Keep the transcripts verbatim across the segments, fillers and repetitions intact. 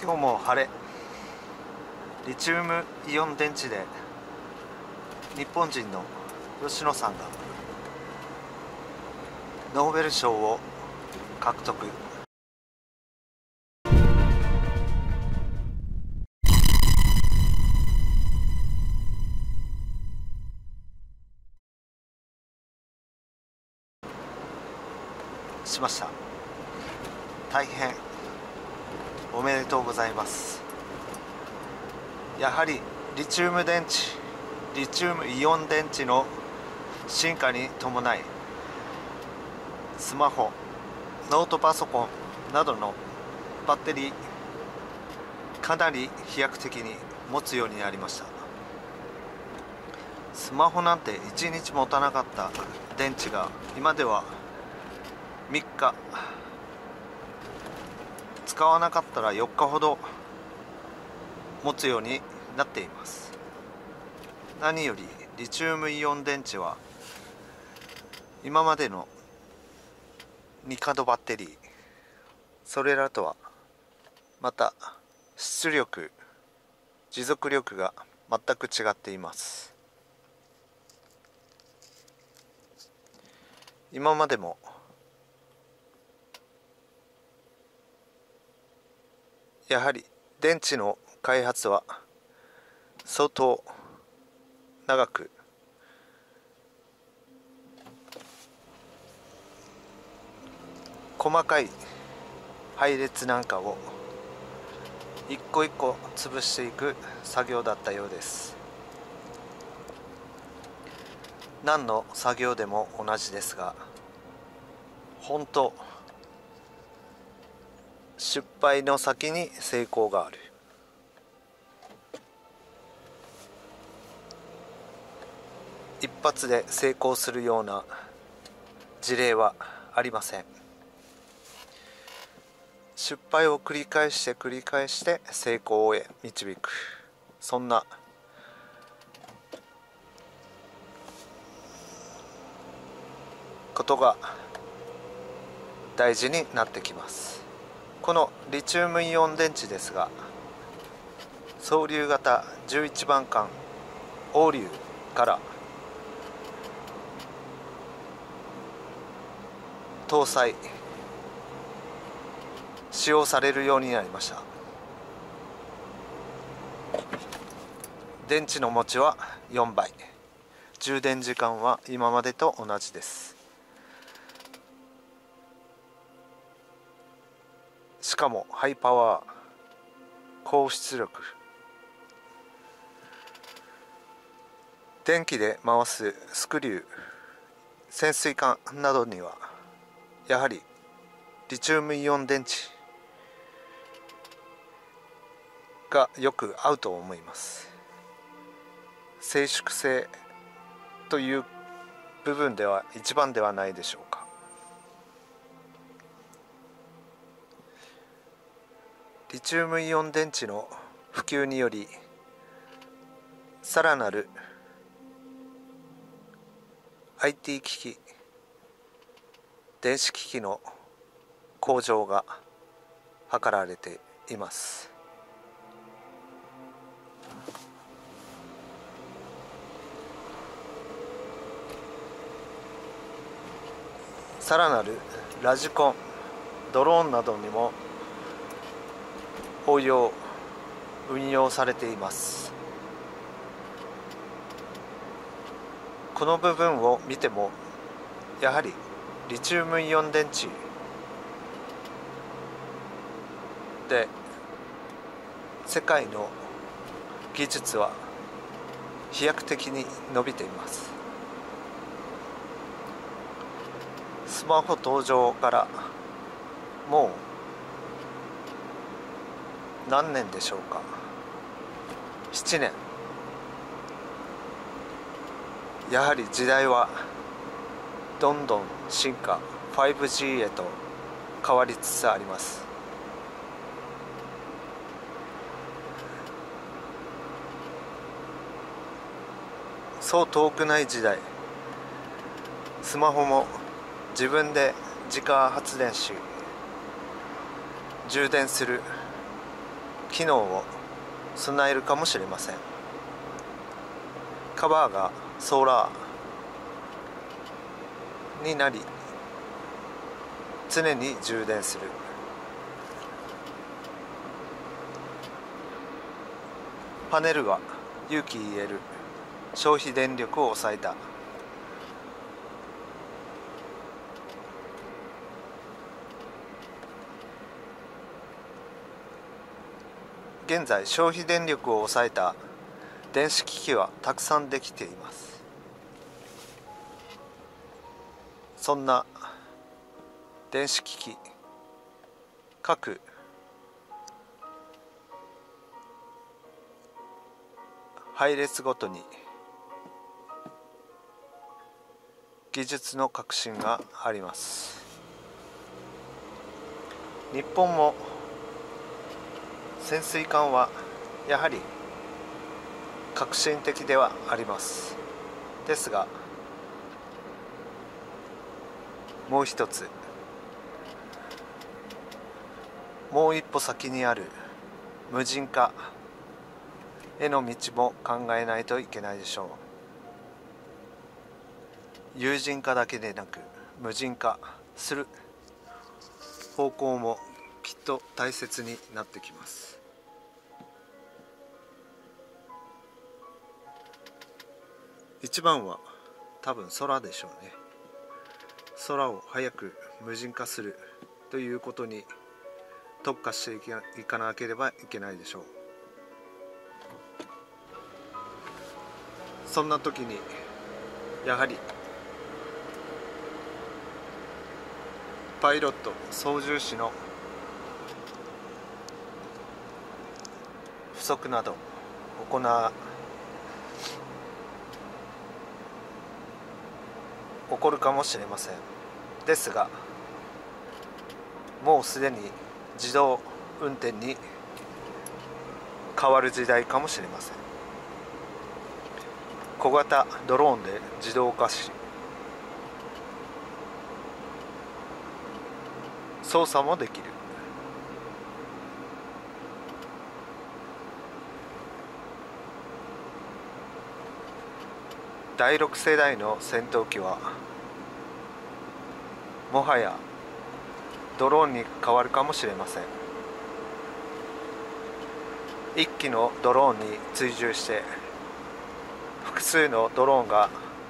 今日も晴れ。リチウムイオン電池で日本人の吉野さんがノーベル賞を獲得。しました。大変おめでとうございます。やはりリチウム電池リチウムイオン電池の進化に伴い、スマホ、ノートパソコンなどのバッテリーかなり飛躍的に持つようになりました。スマホなんていちにち持たなかった電池が今ではみっか、使わなかったらよっかほど持つようになっています。何よりリチウムイオン電池は今までのニカドバッテリー、それらとはまた出力、持続力が全く違っています。今までもやはり電池の開発は相当長く細かい配列なんかを一個一個潰していく作業だったようです。何の作業でも同じですが、本当失敗の先に成功がある。一発で成功するような事例はありません。失敗を繰り返して繰り返して成功へ導く、そんなことが大事になってきます。このリチウムイオン電池ですが、双流型じゅういちばん管オーリュから搭載使用されるようになりました。電池の持ちはよんばい、充電時間は今までと同じです。しかもハイパワー、高出力、電気で回すスクリュー、潜水艦などにはやはりリチウムイオン電池がよく合うと思います。静粛性という部分では一番ではないでしょうか。リチウムイオン電池の普及により、さらなる アイティー 機器、電子機器の向上が図られています。さらなるラジコン、ドローンなどにも応用、運用されています。この部分を見てもやはりリチウムイオン電池で世界の技術は飛躍的に伸びています。スマホ登場からもう何年でしょうか。ななねん。やはり時代はどんどん進化、 ファイブジー へと変わりつつあります。そう遠くない時代、スマホも自分で自家発電し充電する機能を備えるかもしれません。カバーがソーラーになり常に充電する。パネルは有機 イーエル 消費電力を抑えた。現在消費電力を抑えた電子機器はたくさんできています。そんな電子機器、各配列ごとに技術の革新があります。日本も潜水艦はやはり革新的ではあります。ですがもう一つ、もう一歩先にある無人化への道も考えないといけないでしょう。有人化だけでなく無人化する方向もきっと大切になってきます。一番は多分空でしょうね。空を早く無人化するということに特化していかなければいけないでしょう。そんな時にやはりパイロット、操縦士の不足など行う起こるかもしれません。ですがもうすでに自動運転に変わる時代かもしれません。小型ドローンで自動化し操作もできる。だいろく世代の戦闘機はもはやドローンに変わるかもしれません。一機のドローンに追従して複数のドローンが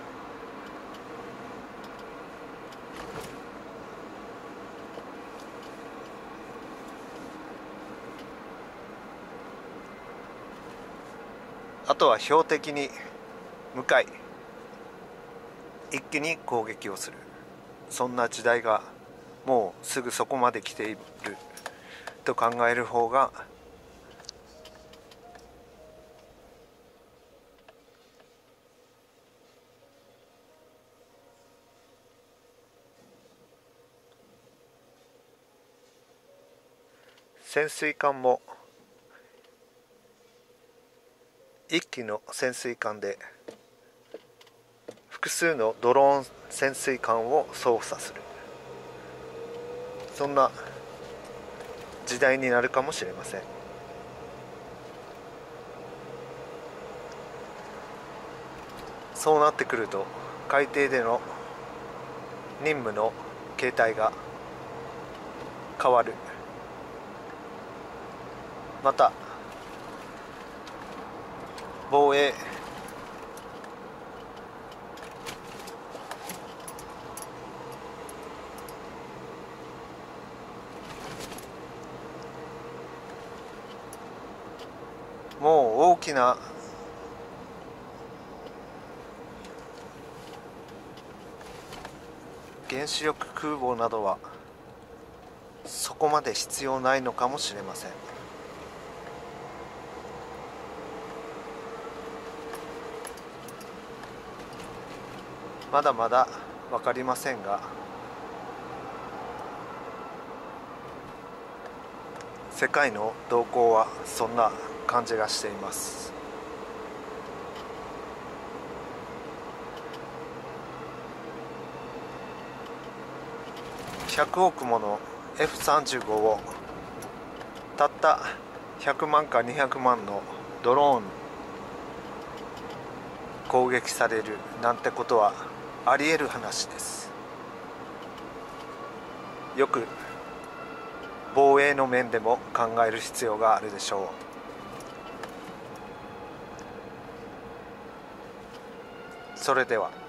あとは標的に向かい一気に攻撃をする、そんな時代がもうすぐそこまで来ていると考える方が潜水艦も一機の潜水艦で複数のドローン潜水艦を操作する、そんな時代になるかもしれません。そうなってくると海底での任務の形態が変わる。また防衛もう大きな原子力空母などはそこまで必要ないのかもしれません。まだまだ分かりませんが、世界の動向はそんな感じがしています。ひゃくおくもの エフさんじゅうご をたったひゃくまんかにひゃくまんのドローン攻撃されるなんてことはありえる話です。よく防衛の面でも考える必要があるでしょう。それでは。